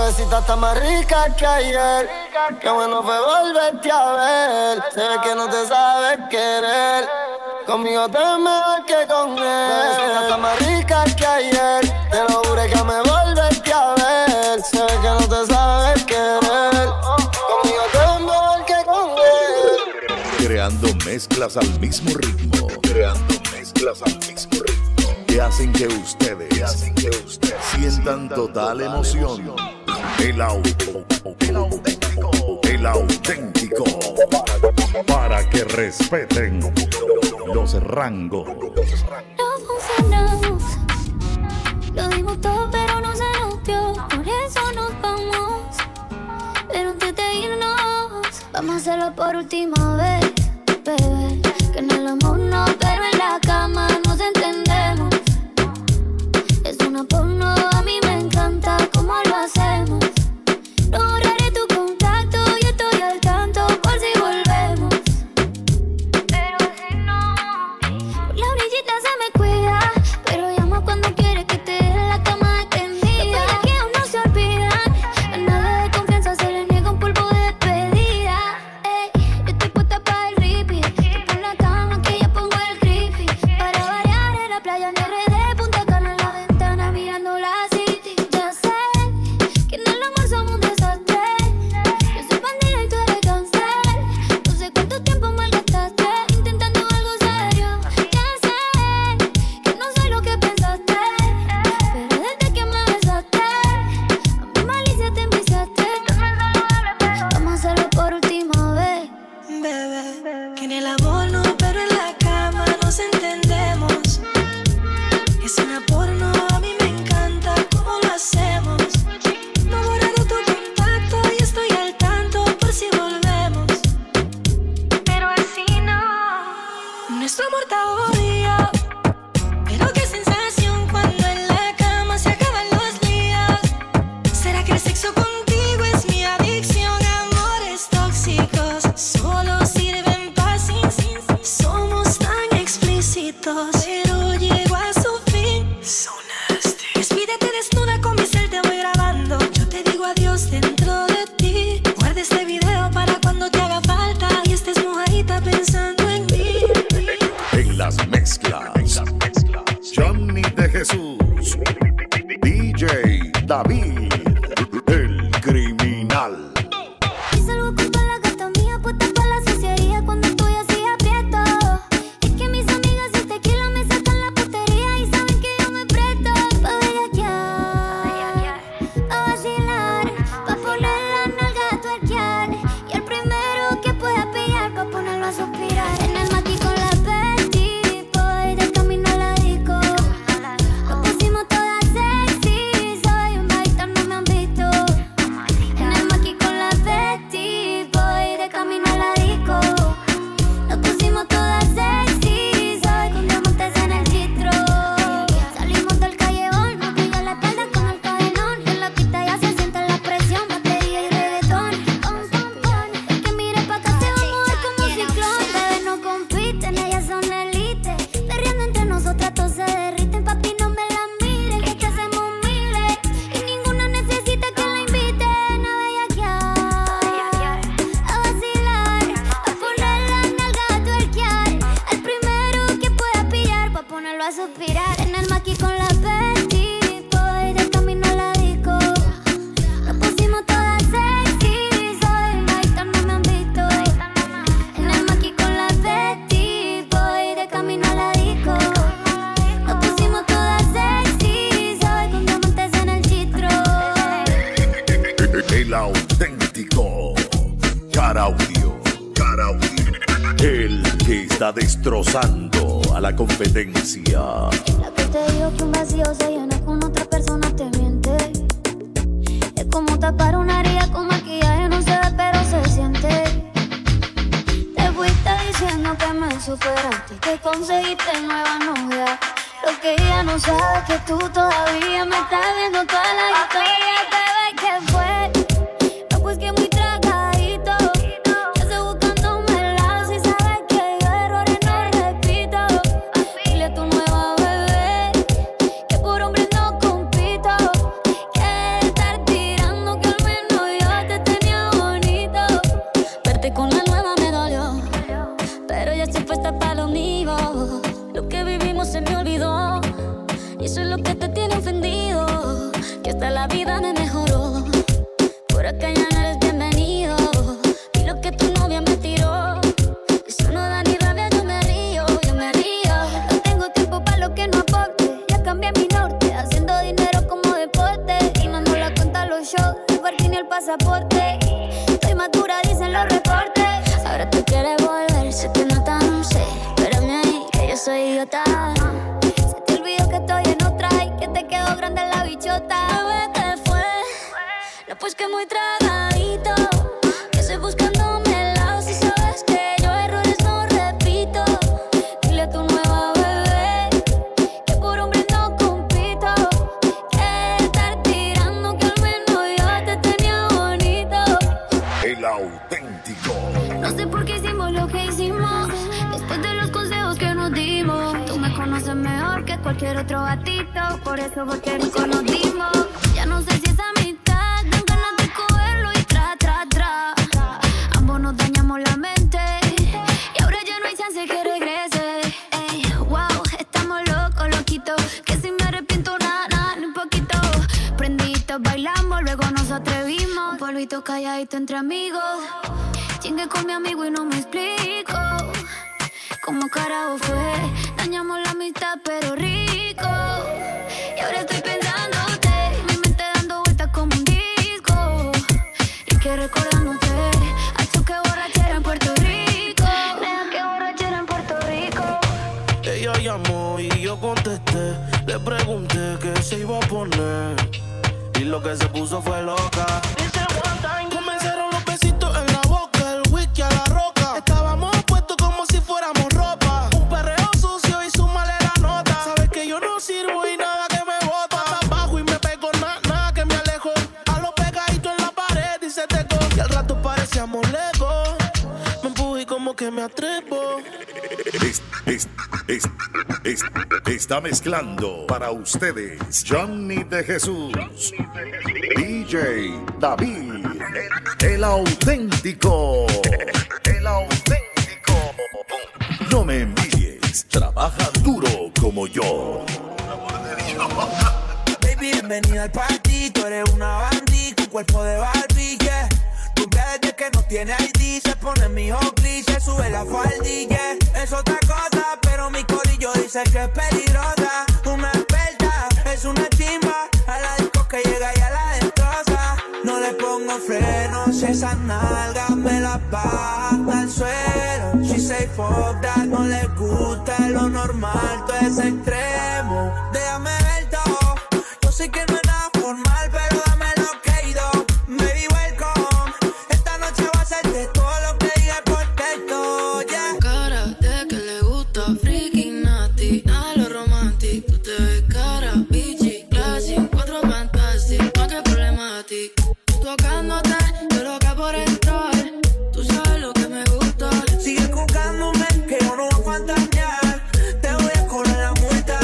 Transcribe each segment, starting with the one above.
bebecita está más rica que ayer. Qué bueno fue volverte a ver. Se ve que no te sabes querer. Conmigo te ves mejor que con él. Bebecita está más rica que ayer. Te lo juré que me volverte a ver. Se ve que no te sabes querer. Conmigo te ves mejor que con él. Creando mezclas al mismo ritmo. Creando mezclas al mismo ritmo. Que hacen que ustedes sientan total emoción. El auténtico. Para que respeten los rangos. No funcionamos. Lo dimos todo, pero no se nos dio. Por eso nos vamos. Pero antes de irnos, vamos a hacerlo por última vez, bebé. Que en el amor no, pero en la cama nos entendemos. Es una porno, a mí me encanta cómo lo hacemos. No borraré tu contacto y estoy al tanto por si volvemos. Pero si no, por la orillita se me cuida, pero llama cuando quiere que te deje la cama extendida. Los pelequeos no se olvidan, a nadie de confianza se le niega un polvo de despedida. Ey, yo estoy puesta para el repeat. Tú pon la cama que yo pongo el creepy. Para variar en la playa en RD, Punta Cana en la ventana mirando la city. Ya sé que en el amor somos un desastre. Yo soy bandida y tú eres cáncer. No sé cuánto tiempo malgastaste intentando algo serio. Ya sé que no soy lo que pensaste, pero desde que me besaste a mi malicia te enviciaste. Vamos a hacerlo por última vez, Bebé, que en el amor no, pero en la cama nos entendemos. Es una porno, a mí me encanta cómo lo hacemos. No borraré tu contacto y estoy al tanto por si volvemos. Pero así no. Nuestro amor está odio. Pero qué sensación cuando en la cama se acaban los líos. ¿Será que el sexo contigo es mi adicción? Amores tóxicos solo sirven para sin. Somos tan explícitos, pero llego a su fin. So nasty. Despídete desnuda con mi cel, te voy grabando. Yo te digo adiós dentro de ti. Guarda este video para cuando te haga falta y estés mojadita pensando en mí. En las mezclas, Johnny de Jesús, DJ David, el criminal. y salgo con toda la gata mía puesta pa' la suciería cuando estoy así aprieto. Es que mis amigas y el tequila me sacan la putería y saben que yo me presto pa' bellaquear, pa' vacilar, pa' poner la nalga a tuerquear. Y el primero que pueda pillar pa' ponerlo a suspirar. En el maqui con la Betty Boy, de camino a la disco. Nos pusimos todas sexy, soy un baita, no me han visto. En el maqui con la Betty Boy, de camino a la disco. Nos pusimos todas sexy, soy con diamantes en el chistro. Salimos del callejón, me pega la espalda con el cadenón. En la pista ya se siente la presión, batería y reggaetón. Pon, pon, pon, es que mire pa' acá se va a mover como ciclón. Bebé no compiten, ellas son elite. Perreando entre nosotras todos se derriten. Papi no me la miren, que te hacemos miles. Y ninguna necesita que la inviten a bellaquear, a vacilar, a poner la nalga a tuerquear. Al primero que pueda pillar pa' ponerlo a suspirar. En el maqui con la Betty Boy, de camino a la disco. Nos pusimos todas sexy, soy un baita, no me han visto. En el maqui con la Betty Boy, de camino a la disco. Nos pusimos todas sexy, soy con diamantes en el chistro. El auténtico Caraudio, el que está destrozando a la competencia. La que te digo que un vacío se llena con otra persona te miente. Es como tapar una herida con maquillaje, no se ve pero se siente. Te fuiste diciendo que me superaste, que conseguiste nueva novia. Lo que ella no sabe es que tú todavía me estás viendo toda la historia. Bebé, ¿qué fue? No, pues que muy tragadito. Yo estoy buscándome el lado, si sabes que yo errores no repito. Dile a tu nueva bebé que por hombre no compito. Que estar tirando pasaporte. Estoy madura, dicen los reportes. Ahora tú quieres volver, se te nota, no sé. Espérame ahí, que yo soy idiota. Se te olvidó que estoy en otra y que te quedó grande la bichota. Bebé, ¿qué fue? No, pues que muy tragadito. Que estoy buscándome el lado. Si sabes que yo errores no repito. Dile a tu nueva bebé que por hombre no compito. Que estar tirando que al menos yo te tenía bonito. El auténtico. No sé por qué hicimos lo que hicimos. Después de los consejos que nos dimos. Tú me conoces mejor que cualquier otro gatito. Por eso porque nunca nos dimos. Ya no sé si es amistad, dan ganas de cogerlo y tra. Ambos nos dañamos la mente y ahora ya no hay chance que regrese. Ey, wow, estamos locos, loquitos. Que si me arrepiento nada, ni un poquito. Prendidos, bailamos, luego nos atrevimos. Un polvito calladito entre amigos. Chingue con mi amigo y no me explico cómo carajo fue. Dañamos la amistad pero rico. Y ahora estoy pensándote, mi mente dando vueltas como un disco. Y que recordándote, hecho que borrachera en Puerto Rico. Deja que borrachera en Puerto Rico. Ella llamó y yo contesté. Le pregunté qué se iba a poner y lo que se puso fue loca. Comenzaron los besitos en la boca, el whisky a la roca. Estábamos puestos como si fuéramos ropa. Un perreo sucio y súmale la nota. Sabes que yo no sirvo y nada que me bota. Hasta abajo y me pego, nada que me alejo. A lo pegadito en la pared y se teco. Y al rato parecíamos lejos. Me empujé y como que me atrevo. Está mezclando para ustedes Johnny de Jesús, DJ David, el auténtico. El auténtico. No me envidies, trabaja duro como yo. Baby, bienvenida al party. Tú eres una bandí con cuerpo de Barbie, yeah. Tu desde que no tiene ID se pone mi hockey, se sube la faldilla. Es otra cosa, pero mi corillo dice que es peligrosa. Una experta, es una chimba. A la disco que llega y a la destroza. No le pongo frenos, esas nalgas me las baja hasta el suelo. She say fuck that, no le gusta lo normal, todo es extremo. Déjame ver todo, yo sé que no es nada formal, pero dame lo que he ido. Baby, welcome, esta noche va a ser de todo lo que dije por texto, yeah. Cara de que le gusta, freaking nasty, a lo romantic. Tú te ves cara, bitchy, classy, cuatro fantastic, pa' que problematic. Tocándote, yo loca por entrar, tú sabes lo que me gusta. Sigue buscándome, que yo no voy a fantasear. Te voy a cobrar la multa.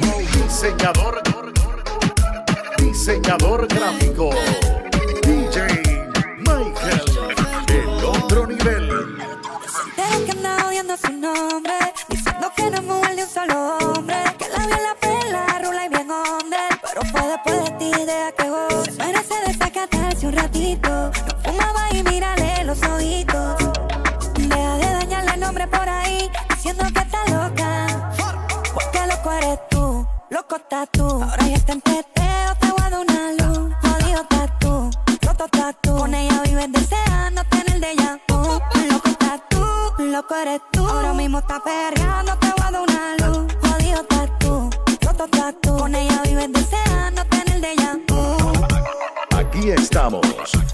Diseñador gráfico, DJ Michael, el otro nivel. Desde que andaba odiando su nombre, diciendo que no es mujer de un solo hombre, que la vi en la pela, rula y bien onda. Pero fue después de ti, deja que goce. Se merece desacatarse un ratito. No fumaba y mírale los ojitos. Deja de dañarle el nombre por ahí, diciendo que está loca. Porque loco eres tú, loco estás tú. Ahora ya está en teteo, te voy a dar una luz. Jodido estás tú, roto estás tú. Con ella vives deseando tener de ella. Loco estás tú, loco eres tú. Ahora mismo estás perreando, te voy a dar una luz. Jodido estás tú, roto estás tú. Con ella vives deseando tener de ella. Aquí estamos.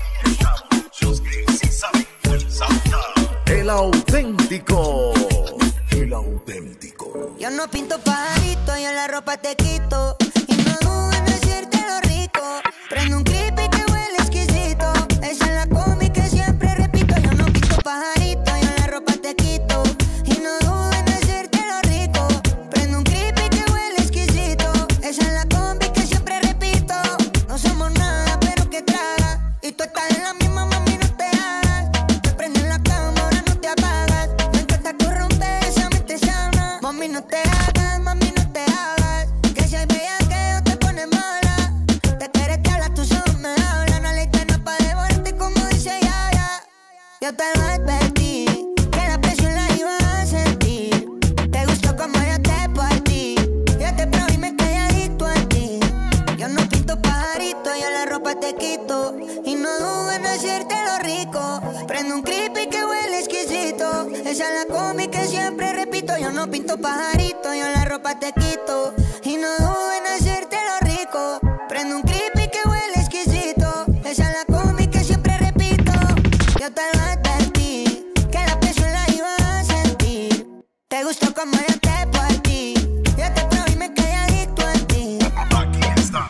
El auténtico. El auténtico. Yo no pinto pajarito, yo la ropa te quito. Y no dudo en decirte lo rico. Prendo un clip y te huele exquisito. Esa es la combi que siempre repito. Yo no pinto pajarito, yo la ropa te quito. Y no dudo en decirte lo rico. Prendo un clip y te huele exquisito. Esa es la combi que siempre repito. No somos nada, pero que traga. Y tú estás en la misma, mami, no te hagas. Te prenden la cámara, no te apagas. Me encanta corromper esa mente sana. Mami, no te hagas, mami, no te hagas. Que si hay bella que yo te pone mala. Te quieres te hablas, tus ojos me hablan. No le no pa' devorarte como dice Yaya. Yo te lo advertí, que la presión la iba a sentir. Te gustó como yo te partí. Yo te probé y me calladito a ti. Yo no pinto pajarito, yo la ropa ropa te quito y no dudo en hacerte lo rico. Prendo un creepy que huele exquisito. Esa es la combi que siempre repito. Yo no pinto pajarito, yo la ropa te quito y no dudo en hacerte lo rico. Prendo un creepy que huele exquisito. Esa es la combi que siempre repito. Yo te lo advertí, que la presión la iba a sentir. Te gustó como yo te por ti. Yo te probé y me quedé adicto a ti. Aquí están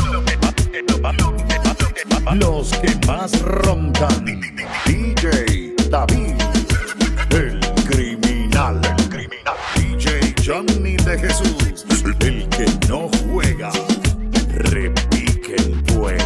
los que más roncan. DJ David, el criminal. DJ Johnny de Jesús, el que no juega. Repiquen pues.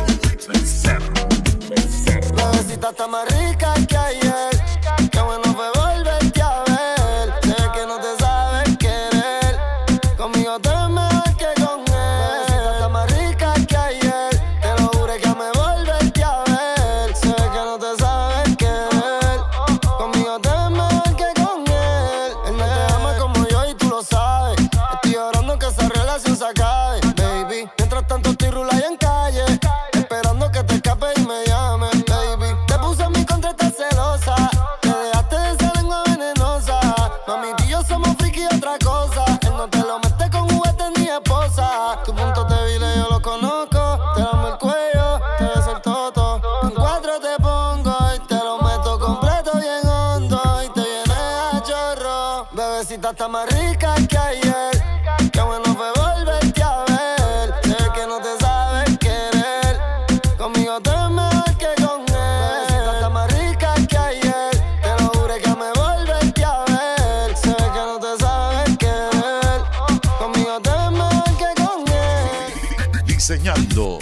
La besita está más rica que ayer. Qué bueno fue volverte a ver. Sé que no te sabes querer. Conmigo te es mejor que con él. La besita está más rica que ayer. Te lo juro que me volverte a ver. Sé que no te sabes querer. Conmigo te es mejor que con él. Él no te ama como yo y tú lo sabes. Estoy orando que esa relación se acabe, baby. Mientras tanto estoy rulando en calle, esperando que te escape y me llame, baby. Te puse en mi contra, estás celosa. Te dejaste de esa lengua venenosa. Mami, tú y yo somos friki y otra cosa. Él no te lo mete con juguetes ni esposa. Tu punto débil yo lo conozco. Te damos el cuello, te beso el toto. En cuatro te pongo y te lo meto completo bien hondo. Y te vienes a chorro. Bebecita está más rica que ayer. Qué bueno fue volverte a ver. Sé que no te sabes querer. Conmigo te es mejor que con él. Bebecita está más rica que ayer. Te lo juro que me volverte a ver. Sé que no te sabes querer. Conmigo te es mejor que con él. Diseñando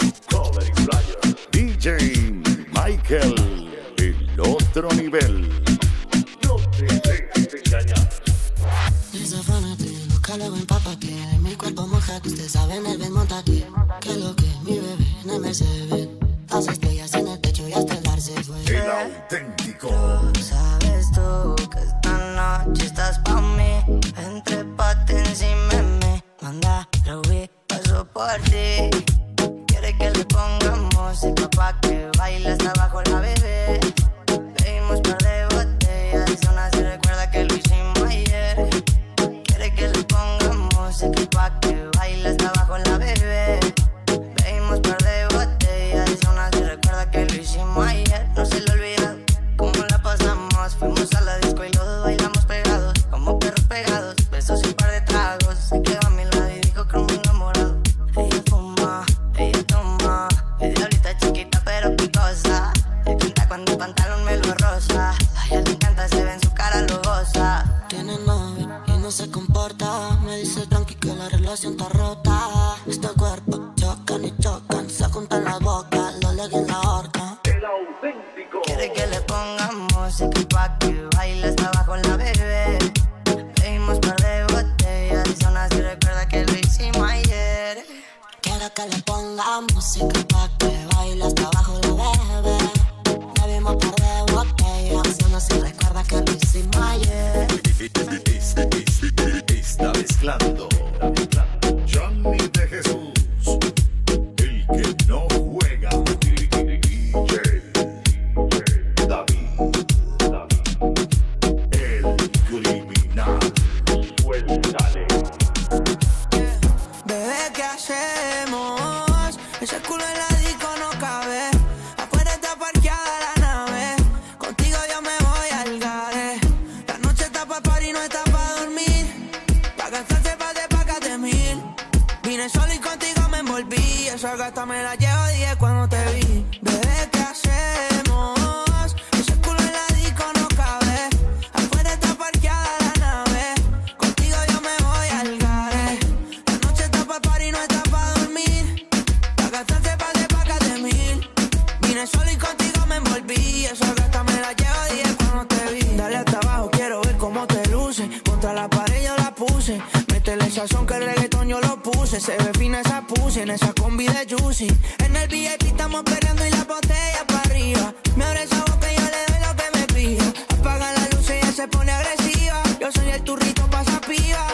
DJ Michael, el otro nivel. No te dejes engañar. Desafánate, busca luego empápate. Mi cuerpo moja, que usted sabe en el Ben montate. Que lo que mi bebé en el Mercedes. Las estrellas en el techo y hasta el dar se fue. El auténtico. Sabes tú que esta noche estás pa' mí. Entrépate encima de mí. Manda, Ruby, paso por ti. Quiere que le pongamos música pa' que baile hasta abajo la bebé. Bebimos par de botellas y aún así recuerda que lo hicimos ayer. Quiere que le pongamos música pa' que baile hasta abajo la bebé. Bebimos par de botellas y aún así recuerda que lo hicimos ayer. No se le olvida cómo la pasamos. Fuimos a la disco y los dos bailamos pegados, como perros pegados. Besos y un par de tragos. Se quedó a mi lado y dijo que me enamorado. Ella fuma, ella toma. Es diablita chiquita pero picosa. Le canta cuando el pantalón me lo rosa. A ella le encanta, se ve en su cara, lo goza. Tiene novio y no se comporta. Me dice tranqui que la relación está rota. Este cuerpo chocan y chocan. Se juntan las bocas, los legs en la horca. El auténtico. Quiere que le pongamos música pa' que baile hasta abajo la bebé. Bebimos par de botellas y aún así recuerda que lo hicimos ayer. Quiero que le pongamos música pa' que baile hasta abajo la bebé. Bebimos par de botellas y aún así recuerda que lo hicimos ayer. Está mezclando Johnny de Jesús, el que no juega. DJ David, el criminal. Suéltale. Bebé, ¿qué hacemos? Ese culo en la disco no cabe. Afuera está parqueada la nave. Contigo yo me voy al gare. La noche está pa' party, no está pa' dormir. Pa' gastarse pa' de pacas de mil. Vine solo y contigo me envolví. Esa gata me la llevo 10 cuando te vi. Bebé, ¿qué hacemos? Ese culo en la disco no cabe. Afuera está parqueada la nave. Contigo yo me voy al gare. La noche está pa' party, no está pa' dormir. Pa' gastarse pa' de pacas de mil. Vine solo y contigo me envolví. Esa gata me la llevo 10 cuando te vi. Dale hasta abajo, quiero ver cómo te luce. Contra la pared yo la puse. Métele sazón que el reggaetón yo lo puse. Se ve fina esa pussy en esa combi de Juicy. En el VIP estamos peleando y la botella para arriba. Me abre esa boca y yo le doy lo que me pida. Apaga la luz y ella se pone agresiva. Yo soy el turrito pa' esa piba.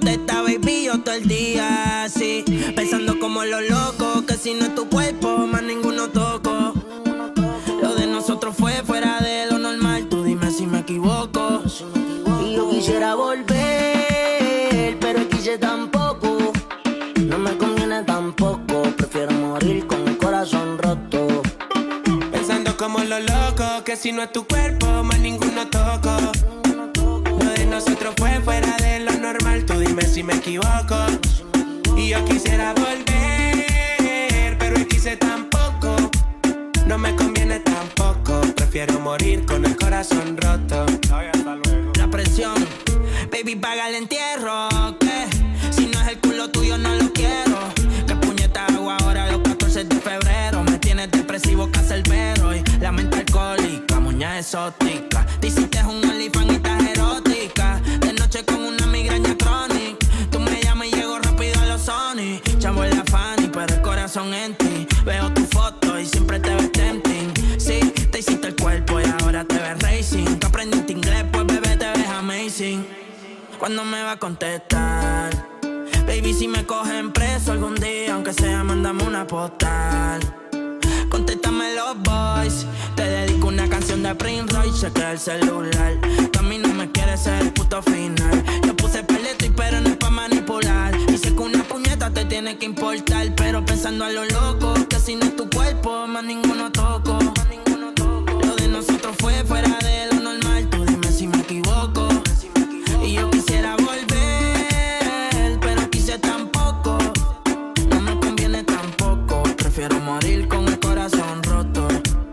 contesta, baby, yo todo el día así, pensando como los locos, que si no es tu cuerpo, más ninguno toco. Lo de nosotros fue fuera de lo normal, tú dime si me equivoco. Y yo quisiera volver, pero quise tampoco. No me conviene tampoco, prefiero morir con el corazón roto. Pensando como los locos, que si no es tu cuerpo, más ninguno toco. Lo de nosotros fue fuera de lo normal, tú dime si me equivoco. Y yo quisiera volver, pero quise tampoco. No me conviene tampoco, prefiero morir con el corazón roto. La presión, baby, paga el entierro, que si no es el culo tuyo no lo quiero. Que puñeta hago ahora los 14 de febrero. Me tienes depresivo, cancerbero y la mente alcohólica, moña exótica. Te hiciste un OnlyFans y estás erótica. De noche con una migraña crónica. Tú me llamas y llego rápido a los Sony. Chavo en la Fanny, pero el corazón en ti. Veo tu foto y siempre te ves tempting. Sí, te hiciste el cuerpo y ahora te ves racing. Que aprendiste inglés, pues bebé te ves amazing. ¿Cuándo me va a contestar? Baby, si me cogen preso algún día, aunque sea, mándame una postal. Contéstame los boys, te dedico una canción de Prince Royce, chequea el celular. Tú a mí no me quieres ser el puto final. Yo puse peleto y pero no es pa' manipular. Y sé que una puñeta te tiene que importar, pero pensando a lo loco, que si no es tu cuerpo, más ninguno toco. Lo de nosotros fue fuera de lo normal, tú dime si me equivoco. Y yo quisiera volver, pero quise tampoco. No me conviene tampoco, prefiero morir con el corazón roto.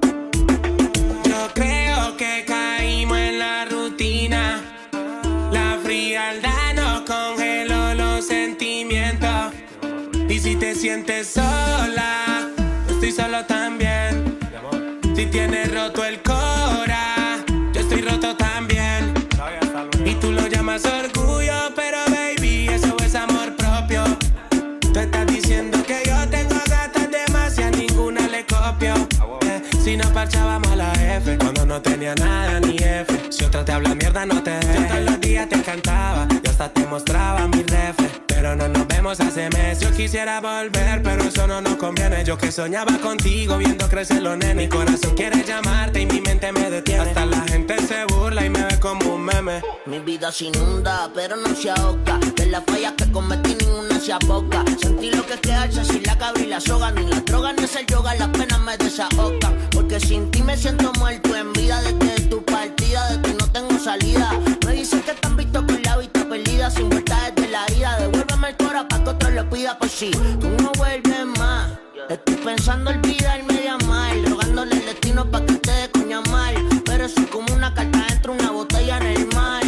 Yo creo que caímos en la rutina. La frialdad nos congeló los sentimientos. Y si te sientes sola, yo estoy solo también. Si tienes roto el cora, yo estoy roto también. Y tú lo llamas orgullo, pero baby, eso es amor propio. Tú estás diciendo que yo tengo gatas de más y a ninguna le copio. Si nos parchábamos a la F, cuando no tenía nada ni F. Si otra te habla mierda, no te dejes. Yo todos los días te cantaba y hasta te mostraba mi refre. Pero no nos vemos hace meses. Yo quisiera volver, pero eso no nos conviene. Yo que soñaba contigo, viendo crecer los nenes. Mi corazón quiere llamarte y mi mente me detiene. Hasta la gente se burla y me ve como un meme. Mi vida se inunda, pero no se ahoga. De las fallas que cometí, ninguna se aboca. Sentí lo que es quedarse sin la cabra y la soga. Ni la droga ni el yoga, las penas me desahogan. Porque sin ti me siento muerto en vida. Desde tu partida, de ti no tengo salida. Me dicen que te han visto con la vista perdida, sin vuelta desde la ida. Devuélveme el cora pa' que otro le pida por si tú no vuelves más. Estoy pensando olvidarme de amar, rogándole el destino pa' que te dé coña mal. Pero soy como una carta dentro de una botella en el mar.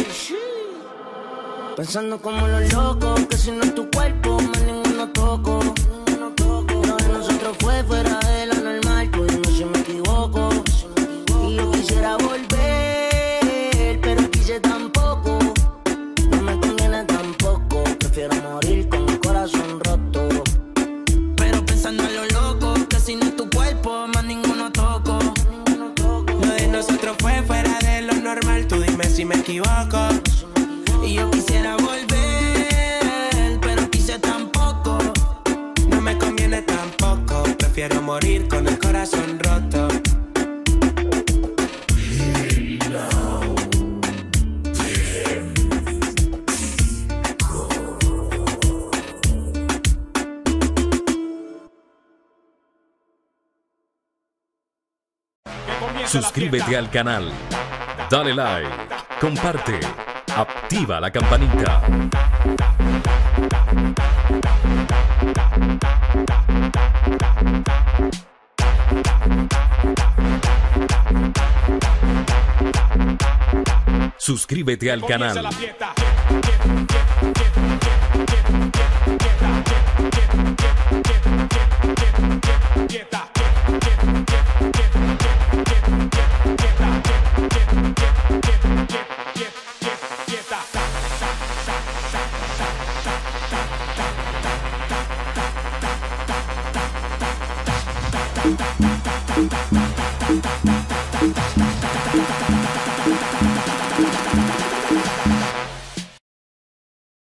Pensando como los locos, que si no es tu cuerpo, más ninguno toco. Lo de nosotros fue fuera de lo normal, tú dime si me equivoco. Y yo quisiera volver, pero quise tampoco. No me conviene tampoco, prefiero morir con el corazón roto. Pero pensando a lo loco, que si no es tu cuerpo, más ninguno toco. Lo de nosotros fue fuera de lo normal, tú dime si me equivoco. Y yo quisiera volver, pero quise tampoco. No me conviene tampoco, prefiero morir con el corazón roto. Suscríbete al canal, dale like, comparte, activa la campanita. Suscríbete al canal. Thank you.